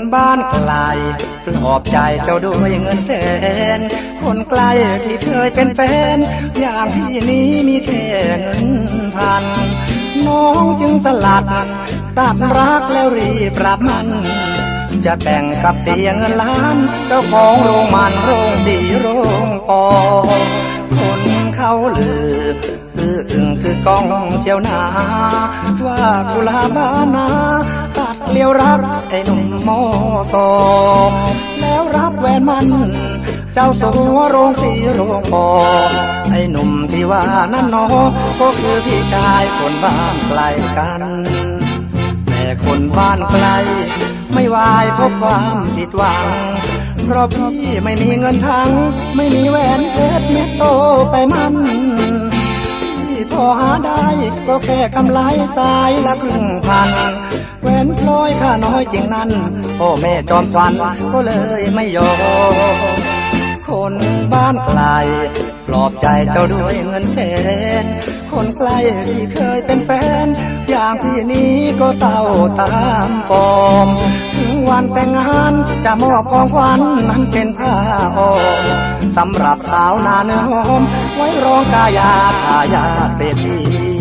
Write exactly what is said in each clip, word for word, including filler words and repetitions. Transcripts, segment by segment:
บ้านไกลปลอบใจเจ้าด้วยเงินแสนคนไกลที่เคยเป็นแฟนอย่างที่นี้มีแค่เงินพันน้องจึงสลัดตัดรักแล้วรีบรับมันจะแต่งกับเสียเงินล้านเจ้าของโรงมันโรงสีโรงปอคนเขาลือคืออึ่งคือกองเชียวนาว่ากุลาบานาตัดเลี้ยวรักไอ้หนุ่มมอสองแล้วรับแหวนมันเจ้าสัวโรงสีโรงปอไอ้หนุ่มที่ว่านั่นน้อก็คือพี่ชายคนบ้านไกลกันแต่คนบ้านไกลไม่วายพบความผิดหวังเพราะพี่ไม่มีเงินทั้งไม่มีแหวนเพชรเม็ดโตไปมันที่พอหาได้ก็แค่กำไรสายละครึ่งพันแหวนพลอยค่าน้อยจริงนั้นพ่อแม่จอมฟันก็เลยไม่ยอมคนบ้านไกลปลอบใจเจ้าด้วยเงินแสนคนไกลที่เคยเป็นแฟนอย่างที่นี้ก็เศร้าตามปอมถึงวันแต่งงานจะมอบของขวัญนั้นเป็นผ้าอ้อมสำหรับสาวนาเนื้อหอมไว้รองกายาทายาทเศรษฐี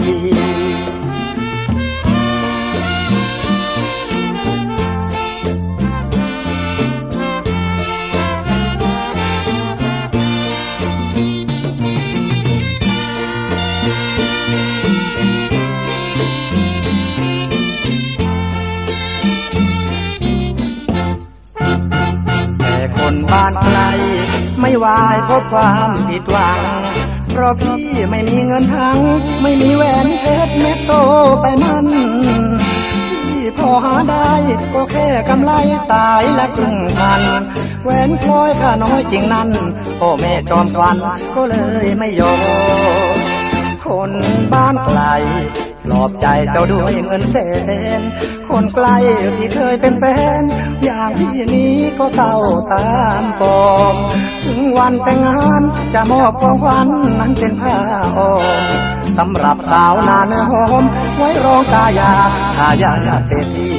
คนบ้านไกลไม่วายเพราะความผิดหวังเพราะพี่ไม่มีเงินทั้งไม่มีแหวนเพชรเม็ดโตไปมันที่พอหาได้ก็แค่กำไรตายละครึ่งพันแหวนพลอยค่าน้อยจริงนั้นพ่อแม่จอมควันก็เลยไม่ยอมคนบ้านไกลปลอบใจเจ้าด้วยเงินแสนคนไกลที่เคยเป็นแฟนอย่างที่นี้ก็เศร้าตามปองถึงวันแต่งงานจะมอบของขวัญนั้นเป็นผ้าอ้อมสำหรับสาวนาเนื้อหอมไว้รองกายาทายาทเศรษฐี